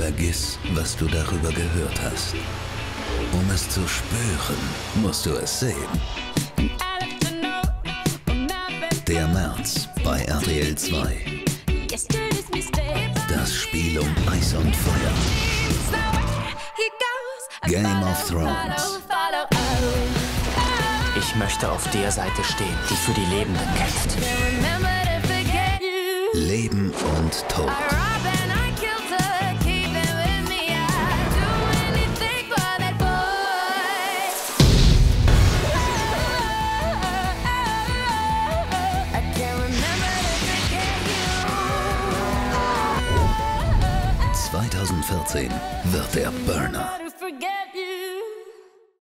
Vergiss, was du darüber gehört hast. Um es zu spüren, musst du es sehen. Der März bei RTL 2. Das Spiel um Eis und Feuer. Game of Thrones. Ich möchte auf der Seite stehen, die für die Lebenden kämpft. Leben und Tod. »2014 wird der Burner.